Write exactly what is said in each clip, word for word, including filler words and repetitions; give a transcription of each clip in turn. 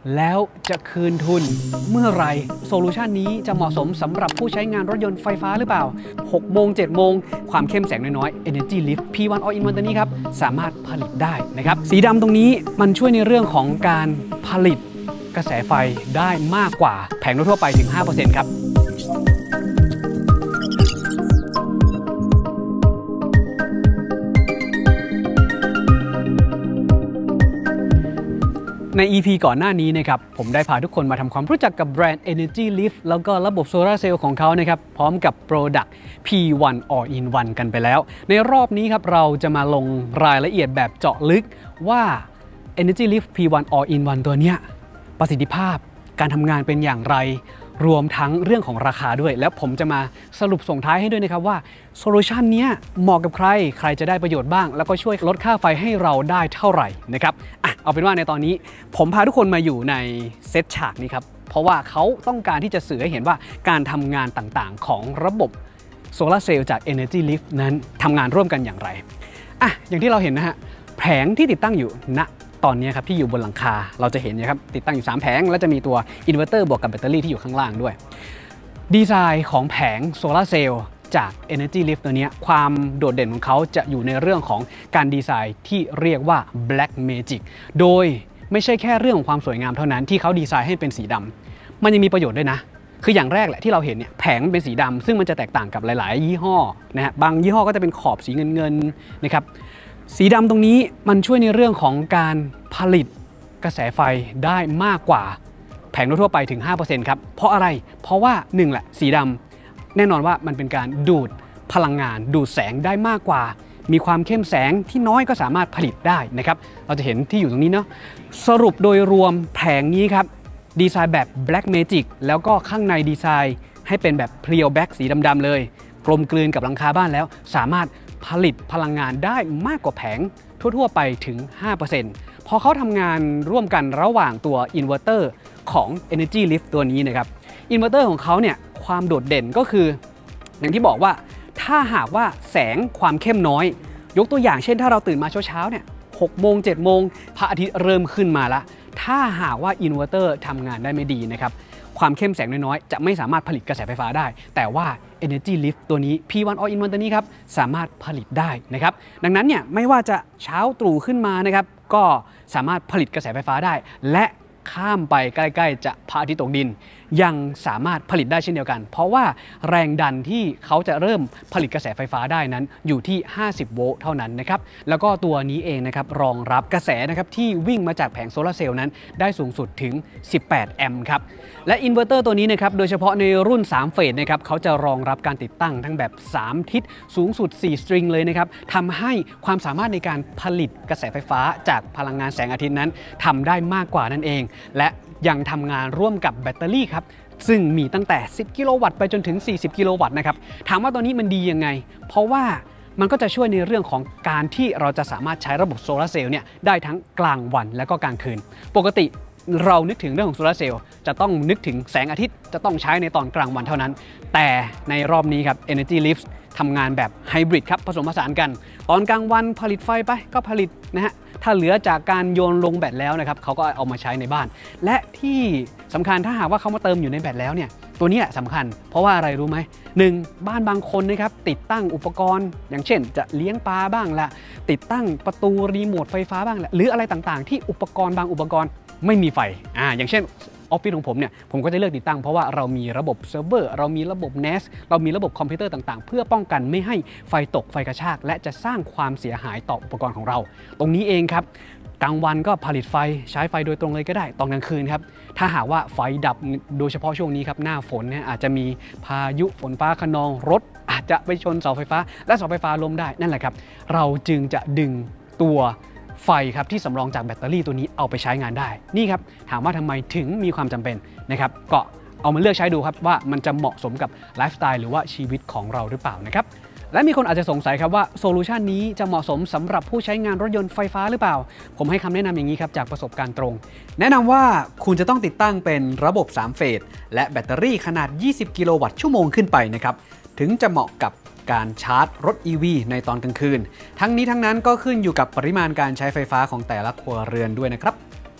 แล้วจะคืนทุนเมื่อไรโซลูชันนี้จะเหมาะสมสำหรับผู้ใช้งานรถยนต์ไฟฟ้าหรือเปล่าหกโมงเจ็ดโมงความเข้มแสงน้อยๆ Energy Lift พี วัน All in One ตัวนี้ครับสามารถผลิตได้นะครับสีดำตรงนี้มันช่วยในเรื่องของการผลิตกระแสไฟได้มากกว่าแผงทั่วไปถึง ห้าเปอร์เซ็นต์ ครับใน อี พี ก่อนหน้านี้นะครับผมได้พาทุกคนมาทำความรู้จักกับแบรนด์ Energy Lift แล้วก็ระบบโซลาร์เซลล์ของเขานะครับพร้อมกับ Product พี วัน All in One กันไปแล้วในรอบนี้ครับเราจะมาลงรายละเอียดแบบเจาะลึกว่า Energy Lift พี วัน All in One ตัวเนี้ยประสิทธิภาพการทำงานเป็นอย่างไรรวมทั้งเรื่องของราคาด้วยแล้วผมจะมาสรุปส่งท้ายให้ด้วยนะครับว่าโซลูชันนี้เหมาะกับใครใครจะได้ประโยชน์บ้างแล้วก็ช่วยลดค่าไฟให้เราได้เท่าไหร่นะครับอ่ะเอาเป็นว่าในตอนนี้ผมพาทุกคนมาอยู่ในเซตฉากนี้ครับเพราะว่าเขาต้องการที่จะสื่อให้เห็นว่าการทำงานต่างๆของระบบโซลาร์เซลล์จาก Energy Lift นั้นทำงานร่วมกันอย่างไรอ่ะอย่างที่เราเห็นนะฮะแผงที่ติดตั้งอยู่ณตอนนี้ครับที่อยู่บนหลังคาเราจะเห็นนะครับติดตั้งอยู่สามแผงแล้วจะมีตัวอินเวอร์เตอร์บวกกับแบตเตอรี่ที่อยู่ข้างล่างด้วยดีไซน์ของแผงโซลาร์เซลล์จาก Energy Lift ตัวนี้ความโดดเด่นของเขาจะอยู่ในเรื่องของการดีไซน์ที่เรียกว่า Black Magic โดยไม่ใช่แค่เรื่องของความสวยงามเท่านั้นที่เขาดีไซน์ให้เป็นสีดำมันยังมีประโยชน์ด้วยนะคืออย่างแรกแหละที่เราเห็นเนี่ยแผงเป็นสีดำซึ่งมันจะแตกต่างกับหลายๆยี่ห้อนะฮะบางยี่ห้อก็จะเป็นขอบสีเงินๆนะครับสีดำตรงนี้มันช่วยในเรื่องของการผลิตกระแสไฟได้มากกว่าแผงทั่วไปถึง ห้าเปอร์เซ็นต์ ครับเพราะอะไรเพราะว่าหนึ่งแหละสีดำแน่นอนว่ามันเป็นการดูดพลังงานดูดแสงได้มากกว่ามีความเข้มแสงที่น้อยก็สามารถผลิตได้นะครับเราจะเห็นที่อยู่ตรงนี้เนาะสรุปโดยรวมแผงนี้ครับดีไซน์แบบ Black Magic แล้วก็ข้างในดีไซน์ให้เป็นแบบเพรียวแบ็กสีดำๆเลยกลมกลืนกับหลังคาบ้านแล้วสามารถผลิตพลังงานได้มากกว่าแผงทั่วๆไปถึง ห้าเปอร์เซ็นต์ พอเขาทำงานร่วมกันระหว่างตัวอินเวอร์เตอร์ของ Energy Lift ตัวนี้นะครับอินเวอร์เตอร์ของเขาเนี่ยความโดดเด่นก็คืออย่างที่บอกว่าถ้าหากว่าแสงความเข้มน้อยยกตัวอย่างเช่นถ้าเราตื่นมาเช้าๆเนี่ยหกโมงเจ็ดโมงพระอาทิตย์เริ่มขึ้นมาแล้วถ้าหากว่าอินเวอร์เตอร์ทำงานได้ไม่ดีนะครับความเข้มแสงน้อยๆจะไม่สามารถผลิตกระแสไฟฟ้าได้แต่ว่า Energy Lift ตัวนี้ พี วัน All in One ตัวนี้ครับสามารถผลิตได้นะครับดังนั้นเนี่ยไม่ว่าจะเช้าตรู่ขึ้นมานะครับก็สามารถผลิตกระแสไฟฟ้าได้และข้ามไปใกล้ๆจะพระอาทิตย์ตกดินยังสามารถผลิตได้เช่นเดียวกันเพราะว่าแรงดันที่เขาจะเริ่มผลิตกระแสไฟฟ้าได้นั้นอยู่ที่ห้าสิบโวลต์เท่านั้นนะครับแล้วก็ตัวนี้เองนะครับรองรับกระแสนะครับที่วิ่งมาจากแผงโซลาร์เซลล์นั้นได้สูงสุดถึงสิบแปดแอมป์ครับและอินเวอร์เตอร์ตัวนี้นะครับโดยเฉพาะในรุ่นสามเฟสนะครับเขาจะรองรับการติดตั้งทั้งแบบสามทิศสูงสุดสี่สตริงเลยนะครับทำให้ความสามารถในการผลิตกระแสไฟฟ้าจากพลังงานแสงอาทิตย์นั้นทำได้มากกว่านั่นเองและยังทำงานร่วมกับแบตเตอรี่ครับซึ่งมีตั้งแต่สิบกิโลวัตต์ไปจนถึงสี่สิบกิโลวัตต์นะครับถามว่าตัวนี้มันดียังไงเพราะว่ามันก็จะช่วยในเรื่องของการที่เราจะสามารถใช้ระบบโซลาร์เซลล์เนี่ยได้ทั้งกลางวันและก็กลางคืนปกติเรานึกถึงเรื่องของโซลาร์เซลล์จะต้องนึกถึงแสงอาทิตย์จะต้องใช้ในตอนกลางวันเท่านั้นแต่ในรอบนี้ครับ Energy Lift ทำงานแบบไฮบริดครับผสมผสานกันตอนกลางวันผลิตไฟไปก็ผลิตนะฮะถ้าเหลือจากการโยนลงแบตแล้วนะครับเขาก็เอามาใช้ในบ้านและที่สำคัญถ้าหากว่าเขามาเติมอยู่ในแบตแล้วเนี่ยตัวนี้สำคัญเพราะว่าอะไรรู้ไหมหนึ่งบ้านบางคนนะครับติดตั้งอุปกรณ์อย่างเช่นจะเลี้ยงปลาบ้างละติดตั้งประตูรีโมทไฟฟ้าบ้างละหรืออะไรต่างๆที่อุปกรณ์บางอุปกรณ์ไม่มีไฟอ่าอย่างเช่นออฟฟิศของผมเนี่ยผมก็จะเลือกติดตั้งเพราะว่าเรามีระบบเซิร์ฟเวอร์เรามีระบบ เนส เรามีระบบคอมพิวเตอร์ต่างๆเพื่อป้องกันไม่ให้ไฟตกไฟกระชากและจะสร้างความเสียหายต่ออุปกรณ์ของเราตรงนี้เองครับกลางวันก็ผลิตไฟใช้ไฟโดยตรงเลยก็ได้ตอนกลางคืนครับถ้าหากว่าไฟดับโดยเฉพาะช่วงนี้ครับหน้าฝนเนี่ยอาจจะมีพายุฝนฟ้าคะนองรถอาจจะไปชนเสาไฟฟ้าและเสาไฟฟ้าล้มได้นั่นแหละครับเราจึงจะดึงตัวไฟครับที่สำรองจากแบตเตอรี่ตัวนี้เอาไปใช้งานได้นี่ครับถามว่าทำไมถึงมีความจำเป็นนะครับก็เอามาเลือกใช้ดูครับว่ามันจะเหมาะสมกับไลฟ์สไตล์หรือว่าชีวิตของเราหรือเปล่านะครับและมีคนอาจจะสงสัยครับว่าโซลูชันนี้จะเหมาะสมสำหรับผู้ใช้งานรถยนต์ไฟฟ้าหรือเปล่าผมให้คำแนะนำอย่างนี้ครับจากประสบการณ์ตรงแนะนำว่าคุณจะต้องติดตั้งเป็นระบบสามเฟสและแบตเตอรี่ขนาดยี่สิบกิโลวัตต์ชั่วโมงขึ้นไปนะครับถึงจะเหมาะกับการชาร์จรถ อี วี ในตอนกลางคืนทั้งนี้ทั้งนั้นก็ขึ้นอยู่กับปริมาณการใช้ไฟฟ้าของแต่ละครัวเรือนด้วยนะครับ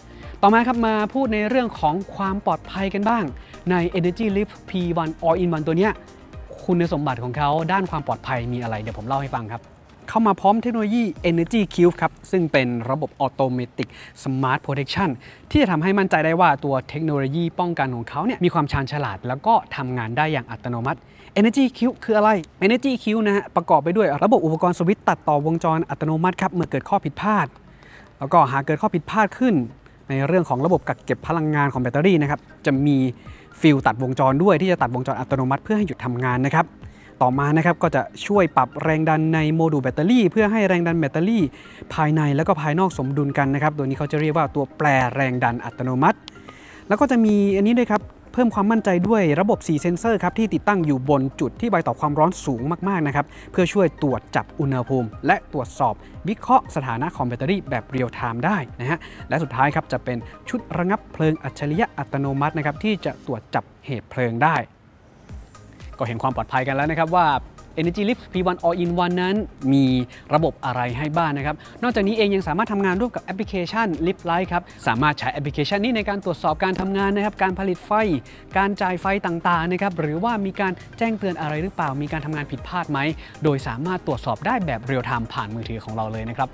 ต่อมาครับมาพูดในเรื่องของความปลอดภัยกันบ้างใน Energy Lift พี วัน All in วัน ตัวเนี้ยคุณสมบัติของเขาด้านความปลอดภัยมีอะไรเดี๋ยวผมเล่าให้ฟังครับเข้ามาพร้อมเทคโนโลยี Energy Cube ครับซึ่งเป็นระบบ Automatic Smart Protection ที่จะทำให้มั่นใจได้ว่าตัวเทคโนโลยีป้องกันของเขาเนี่ยมีความชาญฉลาดแล้วก็ทำงานได้อย่างอัตโนมัติ Energy Cube คืออะไร Energy Cube นะฮะประกอบไปด้วยระบบอุปกรณ์สวิตช์ตัดต่อวงจรอัตโนมัติครับเมื่อเกิดข้อผิดพลาดแล้วก็หากเกิดข้อผิดพลาดขึ้นในเรื่องของระบบกักเก็บพลังงานของแบตเตอรี่นะครับจะมีฟิลตัดวงจรด้วยที่จะตัดวงจรอัตโนมัติเพื่อให้หยุดทำงานนะครับต่อมานะครับก็จะช่วยปรับแรงดันในโมดูลแบตเตอรี่เพื่อให้แรงดันแบตเตอรี่ภายในและก็ภายนอกสมดุลกันนะครับโดยนี้เขาจะเรียกว่าตัวแปรแรงดันอัตโนมัติแล้วก็จะมีอันนี้ด้วยครับเพิ่มความมั่นใจด้วยระบบสี่เซนเซอร์ครับที่ติดตั้งอยู่บนจุดที่ไวต่อความร้อนสูงมากๆนะครับเพื่อช่วยตรวจจับอุณหภูมิและตรวจสอบวิเคราะห์สถานะของแบตเตอรี่แบบเรียลไทม์ได้นะฮะและสุดท้ายครับจะเป็นชุดระงับเพลิงอัจฉริยะอัตโนมัตินะครับที่จะตรวจจับเหตุเพลิงได้ก็เห็นความปลอดภัยกันแล้วนะครับว่า Energy Lift พี วัน All in วัน นั้นมีระบบอะไรให้บ้าง น, นะครับนอกจากนี้เองยังสามารถทำงานร่วมกับแอปพลิเคชัน Lift Lite ครับสามารถใช้แอปพลิเคชันนี้ในการตรวจสอบการทำงานนะครับการผลิตไฟการจ่ายไฟต่างๆนะครับหรือว่ามีการแจ้งเตือนอะไรหรือเปล่ามีการทำงานผิดพลาดไหมโดยสามารถตรวจสอบได้แบบเรียลไทม์ผ่านมือถือของเราเลยนะครับ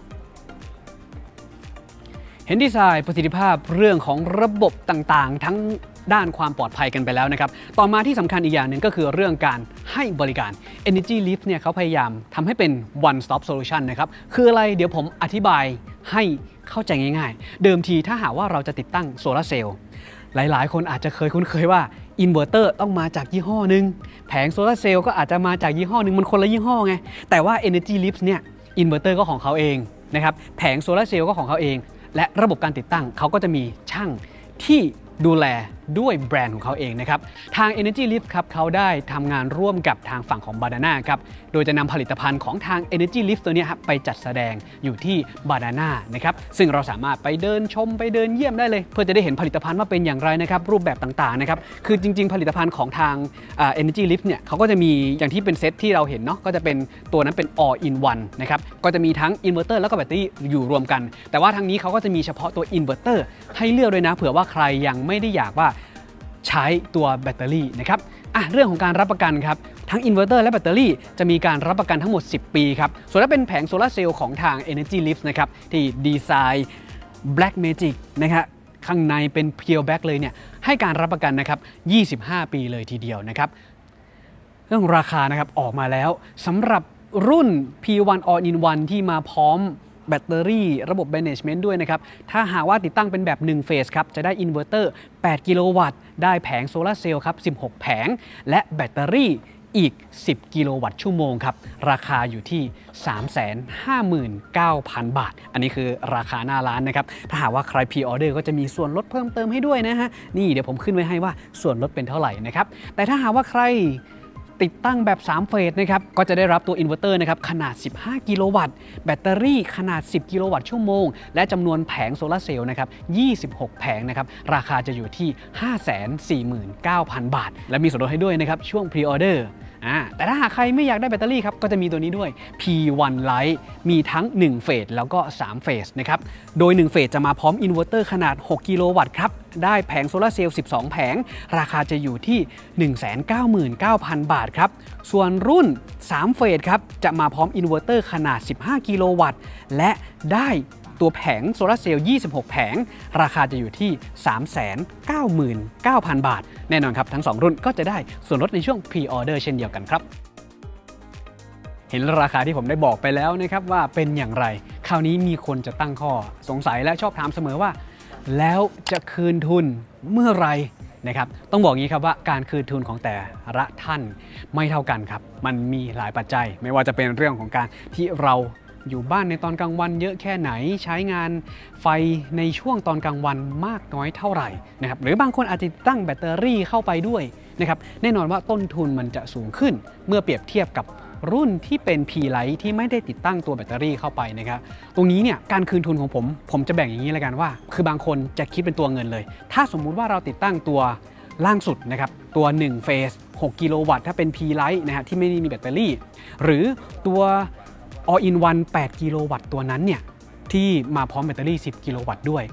เห็นดีไซน์ประสิทธิภาพเรื่องของระบบต่างๆทั้งด้านความปลอดภัยกันไปแล้วนะครับต่อมาที่สำคัญอีกอย่างหนึ่งก็คือเรื่องการให้บริการ Energy Lift เนี่ยเขาพยายามทำให้เป็น one stop solution นะครับคืออะไรเดี๋ยวผมอธิบายให้เข้าใจง่ายๆเดิมทีถ้าหากว่าเราจะติดตั้งโซลาร์เซลล์หลายๆคนอาจจะเคยคุ้นเคยว่าอินเวอร์เตอร์ต้องมาจากยี่ห้อหนึ่งแผงโซลาร์เซลล์ก็อาจจะมาจากยี่ห้อหนึ่งมันคนละยี่ห้อไงแต่ว่า Energy Lift เนี่ยอินเวอร์เตอร์ก็ของเขาเองนะครับแผงโซลาร์เซลล์ก็ของเขาเองและระบบการติดตั้งเขาก็จะมีช่างที่ดูแลด้วยแบรนด์ของเขาเองนะครับทาง Energy Lift ครับเขาได้ทำงานร่วมกับทางฝั่งของ Banana ครับโดยจะนำผลิตภัณฑ์ของทาง Energy Lift ตัวนี้ครับไปจัดแสดงอยู่ที่ Banana นะครับซึ่งเราสามารถไปเดินชมไปเดินเยี่ยมได้เลยเพื่อจะได้เห็นผลิตภัณฑ์ว่าเป็นอย่างไรนะครับรูปแบบต่างๆนะครับคือจริงๆผลิตภัณฑ์ของทาง Energy Lift เนี่ยเขาก็จะมีอย่างที่เป็นเซตที่เราเห็นเนาะก็จะเป็นตัวนั้นเป็น all in one นะครับก็จะมีทั้งอินเวอร์เตอร์แล้วก็แบตเตอรี่อยู่รวมกันแต่ว่าทางนี้เขาก็จะมีเฉพาะตัวอินเวอร์เตอร์ให้เลือกด้วยนะเผื่อว่าใครยังไม่ได้อยากว่าใช้ตัวแบตเตอรี่นะครับอ่ะเรื่องของการรับประกันครับทั้งอินเวอร์เตอร์และแบตเตอรี่จะมีการรับประกันทั้งหมดสิบปีครับส่วนถ้าเป็นแผงโซลาร์เซลล์ของทาง Energy Lift นะครับที่ดีไซน์ Black Magic นะครับข้างในเป็น Pure Black เลยเนี่ยให้การรับประกันนะครับยี่สิบห้าปีเลยทีเดียวนะครับเรื่องราคานะครับออกมาแล้วสำหรับรุ่น พี วัน All in วัน ที่มาพร้อมแบตเตอรี่ระบบ Management ด้วยนะครับถ้าหากว่าติดตั้งเป็นแบบหนึ่งเฟสครับจะได้อินเวอร์เตอร์แปดกิโลวัตต์ได้แผงโซลาร์เซลล์ครับสิบหกแผงและแบตเตอรี่อีกสิบกิโลวัตต์ชั่วโมงครับราคาอยู่ที่ สามแสนห้าหมื่นเก้าพัน บาทอันนี้คือราคาหน้าร้านนะครับถ้าหากว่าใครพรีออเดอร์ก็จะมีส่วนลดเพิ่มเติมให้ด้วยนะฮะนี่เดี๋ยวผมขึ้นไว้ให้ว่าส่วนลดเป็นเท่าไหร่นะครับแต่ถ้าหากว่าใครติดตั้งแบบสามเฟสนะครับก็จะได้รับตัวอินเวอร์เตอร์นะครับขนาดสิบห้ากิโลวัตต์แบตเตอรี่ขนาดสิบกิโลวัตต์ชั่วโมงและจำนวนแผงโซลาร์เซลล์นะครับยี่สิบหกแผงนะครับราคาจะอยู่ที่ ห้าแสนสี่หมื่นเก้าพัน บาทและมีส่วนลดให้ด้วยนะครับช่วงพรีออเดอร์อ่าแต่ถ้าหากใครไม่อยากได้แบตเตอรี่ครับก็จะมีตัวนี้ด้วย พี วัน Lite มีทั้งหนึ่งเฟสแล้วก็สามเฟสนะครับโดยหนึ่งเฟสจะมาพร้อมอินเวอร์เตอร์ขนาดหกกิโลวัตต์ครับได้แผงโซลาร์เซลล์สิบสองแผงราคาจะอยู่ที่ หนึ่งแสนเก้าหมื่นเก้าพัน บาทครับส่วนรุ่นสามเฟสครับจะมาพร้อมอินเวอร์เตอร์ขนาดสิบห้ากิโลวัตต์และได้ตัวแผงโซลาร์เซลล์ยี่สิบหกแผงราคาจะอยู่ที่ สามแสนเก้าหมื่นเก้าพัน บาทแน่นอนครับทั้งสองรุ่นก็จะได้ส่วนลดในช่วงพรีออเดอร์เช่นเดียวกันครับเห็นราคาที่ผมได้บอกไปแล้วนะครับว่าเป็นอย่างไรคราวนี้มีคนจะตั้งข้อสงสัยและชอบถามเสมอว่าแล้วจะคืนทุนเมื่อไรนะครับต้องบอกงี้ครับว่าการคืนทุนของแต่ละท่านไม่เท่ากันครับมันมีหลายปัจจัยไม่ว่าจะเป็นเรื่องของการที่เราอยู่บ้านในตอนกลางวันเยอะแค่ไหนใช้งานไฟในช่วงตอนกลางวันมากน้อยเท่าไหร่นะครับหรือบางคนอาจจะตั้งแบตเตอรี่เข้าไปด้วยนะครับแน่นอนว่าต้นทุนมันจะสูงขึ้นเมื่อเปรียบเทียบกับรุ่นที่เป็น P Lite ที่ไม่ได้ติดตั้งตัวแบตเตอรี่เข้าไปนะครับตรงนี้เนี่ยการคืนทุนของผมผมจะแบ่งอย่างนี้แล้วกันว่าคือบางคนจะคิดเป็นตัวเงินเลยถ้าสมมุติว่าเราติดตั้งตัวล่างสุดนะครับตัวหนึ่งเฟสหกกิโลวัตต์ถ้าเป็น P Lite นะฮะที่ไม่ได้มีแบตเตอรี่หรือตัว All in one แปดกิโลวัตต์ตัวนั้นเนี่ยที่มาพร้อมแบตเตอรี่สิบกิโลวัตต์ด้วย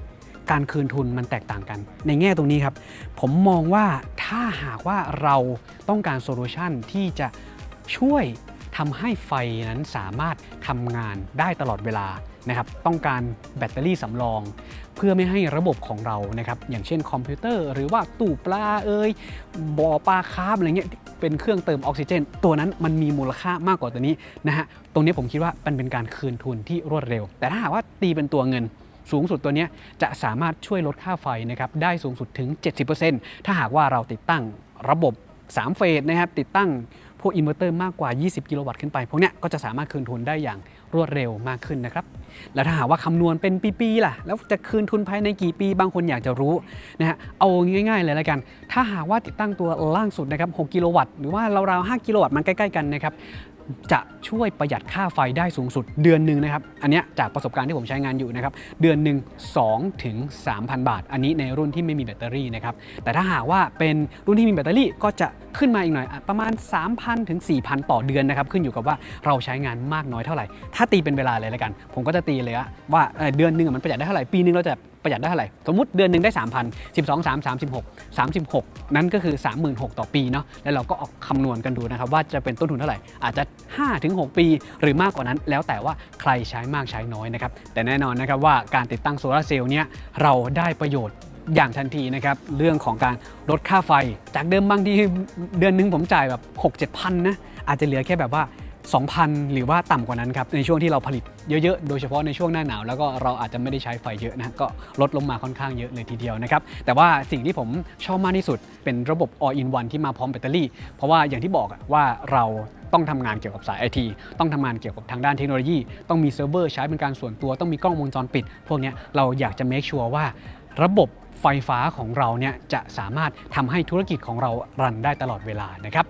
การคืนทุนมันแตกต่างกันในแง่ตรงนี้ครับผมมองว่าถ้าหากว่าเราต้องการโซลูชันที่จะช่วยทำให้ไฟนั้นสามารถทำงานได้ตลอดเวลานะครับต้องการแบตเตอรี่สำรองเพื่อไม่ให้ระบบของเรานะครับอย่างเช่นคอมพิวเตอร์หรือว่าตู้ปลาเอ่ยบ่อปลาคาร์ฟอะไรเงี้ยเป็นเครื่องเติมออกซิเจนตัวนั้นมันมีมูลค่ามากกว่าตัวนี้นะฮะตรงนี้ผมคิดว่ามันเป็นการคืนทุนที่รวดเร็วแต่ถ้าหากว่าตีเป็นตัวเงินสูงสุดตัวนี้จะสามารถช่วยลดค่าไฟนะครับได้สูงสุดถึง เจ็ดสิบเปอร์เซ็นต์ ถ้าหากว่าเราติดตั้งระบบสามเฟสนะครับติดตั้งพวกอินเวอร์เตอร์มากกว่ายี่สิบกิโลวัตต์ขึ้นไปพวกนี้ก็จะสามารถคืนทุนได้อย่างรวดเร็วมากขึ้นนะครับแล้วถ้าหากว่าคำนวณเป็นปีๆล่ะแล้วจะคืนทุนภายในกี่ปีบางคนอยากจะรู้นะฮะเอาง่ายๆเลยละกันถ้าหากว่าติดตั้งตัวล่างสุดนะครับหกกิโลวัตต์หรือว่าราวๆห้ากิโลวัตต์มันใกล้ๆกันนะครับจะช่วยประหยัดค่าไฟได้สูงสุดเดือนหนึ่งนะครับอันนี้จากประสบการณ์ที่ผมใช้งานอยู่นะครับเดือนหนึ่ง สองถึงสามพัน บาทอันนี้ในรุ่นที่ไม่มีแบตเตอรี่นะครับแต่ถ้าหากว่าเป็นรุ่นที่มีแบตเตอรี่ก็จะขึ้นมาอีกหน่อยประมาณ สามพัน ถึง สี่พัน ต่อเดือนนะครับขึ้นอยู่กับว่าเราใช้งานมากน้อยเท่าไหร่ถ้าตีเป็นเวลาเลยละกันผมก็จะตีเลยว่าเดือนหนึ่งมันประหยัดได้เท่าไหร่ปีนึงเราจะประหยัดได้เท่าไหร่สมมุติเดือนหนึ่งได้ สามพัน สิบสอง สาม สามสิบหก สามสิบหกนั้นก็คือ สามหมื่นหกพัน ต่อปีเนาะแล้วเราก็ออกคำนวณกันดูนะครับว่าจะเป็นต้นทุนเท่าไหร่อาจจะ ห้าถึงหก ปีหรือมากกว่านั้นแล้วแต่ว่าใครใช้มากใช้น้อยนะครับแต่แน่นอนนะครับว่าการติดตั้งโซลาร์เซลล์เนี่ยเราได้ประโยชน์อย่างทันทีนะครับเรื่องของการลดค่าไฟจากเดิมบางทีเดือนนึงผมจ่ายแบบ หกเจ็ดพัน นะอาจจะเหลือแค่แบบว่า สองพัน หรือว่าต่ำกว่านั้นครับในช่วงที่เราผลิตเยอะๆโดยเฉพาะในช่วงหน้าหนาวแล้วก็เราอาจจะไม่ได้ใช้ไฟเยอะนะก็ลดลงมาค่อนข้างเยอะเลยทีเดียวนะครับแต่ว่าสิ่งที่ผมชอบมากที่สุดเป็นระบบ All in One ที่มาพร้อมแบตเตอรี่เพราะว่าอย่างที่บอกว่าเราต้องทำงานเกี่ยวกับสาย ไอ ที ต้องทำงานเกี่ยวกับทางด้านเทคโนโลยีต้องมีเซิร์ฟเวอร์ใช้เป็นการส่วนตัวต้องมีกล้องวงจรปิดพวกนี้เราอยากจะ make sure ว่าระบบไฟฟ้าของเราเนี่ยจะสามารถทำให้ธุรกิจของเรารันได้ตลอดเวลานะครับ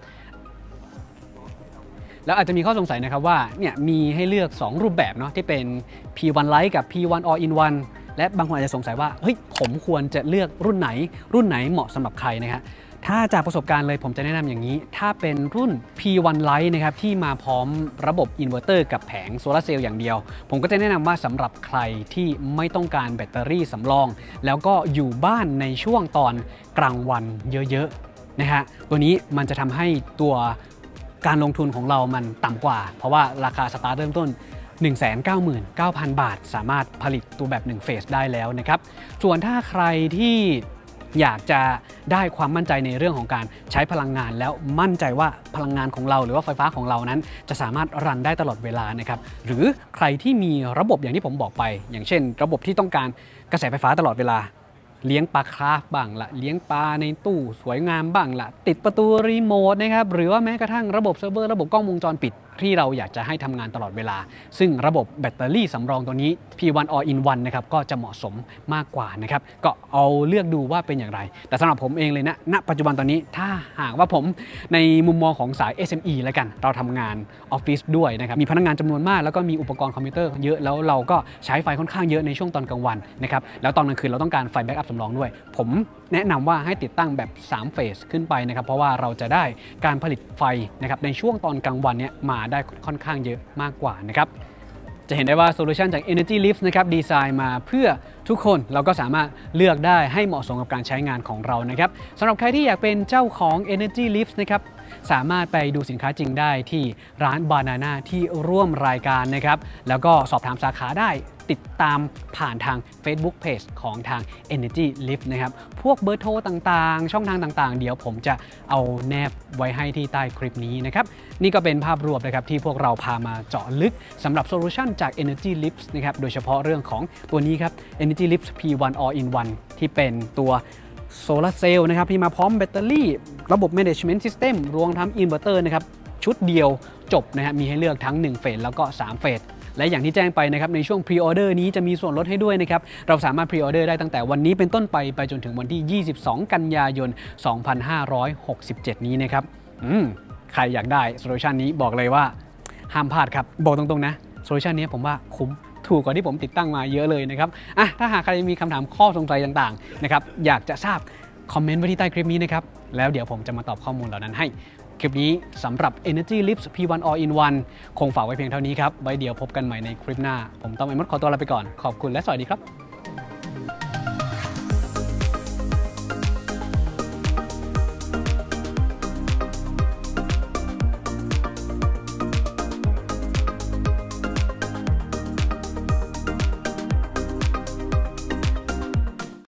แล้วอาจจะมีข้อสงสัยนะครับว่าเนี่ยมีให้เลือก สอง รูปแบบเนาะที่เป็น พี วัน Lite กับ พี วัน All in One และบางคนอาจจะสงสัยว่าเฮ้ยผมควรจะเลือกรุ่นไหนรุ่นไหนเหมาะสำหรับใครนะครับถ้าจากประสบการณ์เลยผมจะแนะนำอย่างนี้ถ้าเป็นรุ่น พี วัน Lite นะครับที่มาพร้อมระบบอินเวอร์เตอร์กับแผงโซลาร์เซลล์อย่างเดียวผมก็จะแนะนำว่าสำหรับใครที่ไม่ต้องการแบตเตอรี่สำรองแล้วก็อยู่บ้านในช่วงตอนกลางวันเยอะๆนะฮะตัวนี้มันจะทำให้ตัวการลงทุนของเรามันต่ำกว่าเพราะว่าราคาสตาร์ทเริ่มต้น หนึ่งแสนเก้าหมื่นเก้าพัน บาทสามารถผลิตตัวแบบหนึ่งเฟสได้แล้วนะครับส่วนถ้าใครที่อยากจะได้ความมั่นใจในเรื่องของการใช้พลังงานแล้วมั่นใจว่าพลังงานของเราหรือว่าไฟฟ้าของเรานั้นจะสามารถรันได้ตลอดเวลานะครับหรือใครที่มีระบบอย่างที่ผมบอกไปอย่างเช่นระบบที่ต้องการกระแสไฟฟ้าตลอดเวลาเลี้ยงปลาคราฟบ้างละเลี้ยงปลาในตู้สวยงามบ้างละติดประตูรีโมทนะครับหรือว่าแม้กระทั่งระบบเซิร์ฟเวอร์ระบบกล้องวงจรปิดที่เราอยากจะให้ทำงานตลอดเวลาซึ่งระบบแบตเตอรี่สำรองตัวนี้ พี วัน All in One นะครับก็จะเหมาะสมมากกว่านะครับก็เอาเลือกดูว่าเป็นอย่างไรแต่สำหรับผมเองเลยนะณปัจจุบันตอนนี้ถ้าหากว่าผมในมุมมองของสาย เอส เอ็ม อี แล้วกันเราทำงานออฟฟิศด้วยนะครับมีพนักงานจำนวนมากแล้วก็มีอุปกรณ์คอมพิวเตอร์เยอะแล้วเราก็ใช้ไฟค่อนข้างเยอะในช่วงตอนกลางวันนะครับแล้วตอนกลางคืนเราต้องการไฟแบ็กอัพสำรองด้วยผมแนะนำว่าให้ติดตั้งแบบสามเฟสขึ้นไปนะครับเพราะว่าเราจะได้การผลิตไฟนะครับในช่วงตอนกลางวันเนี่ยมาได้ค่อนข้างเยอะมากกว่านะครับจะเห็นได้ว่าโซลูชันจาก Energy Lift นะครับดีไซน์มาเพื่อทุกคนเราก็สามารถเลือกได้ให้เหมาะสมกับการใช้งานของเรานะครับสำหรับใครที่อยากเป็นเจ้าของ Energy Lift นะครับสามารถไปดูสินค้าจริงได้ที่ร้าน Banana ที่ร่วมรายการนะครับแล้วก็สอบถามสาขาได้ติดตามผ่านทาง Facebook Page ของทาง Energy Lift นะครับพวกเบอร์โทรต่างๆช่องทางต่างๆเดี๋ยวผมจะเอาแนบไว้ให้ที่ใต้คลิปนี้นะครับนี่ก็เป็นภาพรวมนะครับที่พวกเราพามาเจาะลึกสำหรับโซลูชันจาก Energy Lift นะครับโดยเฉพาะเรื่องของตัวนี้ครับ Energy Lift พี วัน All in One ที่เป็นตัวโซลาร์เซลล์นะครับที่มาพร้อมแบตเตอรี่ระบบ Management System รวมทั้งอินเวอร์เตอร์นะครับชุดเดียวจบนะฮะมีให้เลือกทั้งหนึ่งเฟสแล้วก็สามเฟสและอย่างที่แจ้งไปนะครับในช่วงพรีออเดอร์นี้จะมีส่วนลดให้ด้วยนะครับเราสามารถพรีออเดอร์ได้ตั้งแต่วันนี้เป็นต้นไปไปจนถึงวันที่ยี่สิบสองกันยายนสองพันห้าร้อยหกสิบเจ็ดนี้นะครับอืมใครอยากได้โซลูชันนี้บอกเลยว่าห้ามพลาดครับบอกตรงๆนะโซลูชันนี้ผมว่าคุ้มถูกกว่าที่ผมติดตั้งมาเยอะเลยนะครับอ่ะถ้าหากใครมีคำถามข้อสงสัยต่างๆนะครับอยากจะทราบคอมเมนต์ไว้ที่ใต้คลิปนี้นะครับแล้วเดี๋ยวผมจะมาตอบข้อมูลเหล่านั้นให้คลิปนี้สำหรับ Energy Lift พี วัน All in One คงฝากไว้เพียงเท่านี้ครับไว้เดี๋ยวพบกันใหม่ในคลิปหน้าผมต้องไอ้มดขอตัวลาไปก่อนขอบคุณและสวัสดีครับ